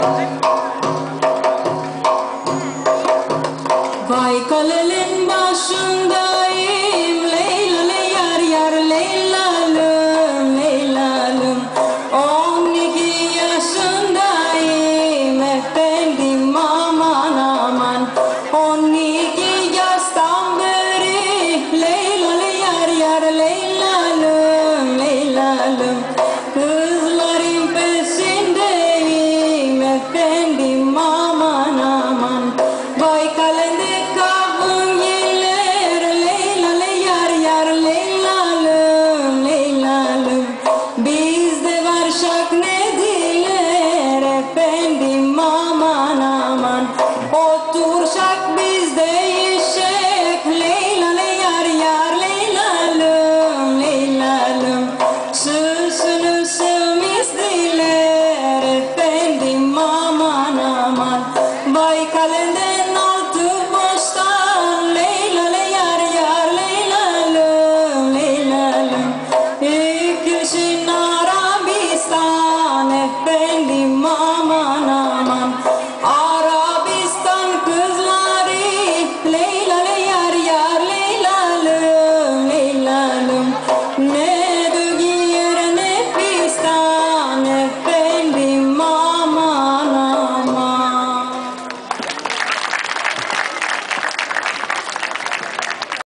Vay kalelin başındayım, Leyla'lı yar yar Leylalım, Leylalım. 12 yaşındayım efendim, aman aman. 12 yaştan beri Leylalı yar yar Leylalım, Leylalım. Kızların peşindeyim efendim, aman aman. Vay kalende kavun yeller, Leylalı yar yar Leylalım, Leylalım. Bizde var şaknediler efendim, aman aman. Otur şak bizde eşek, Leylalı yar yar Leylalım, Leylalım. Süsünü sevmiştiler efendim, aman aman. Vay kalende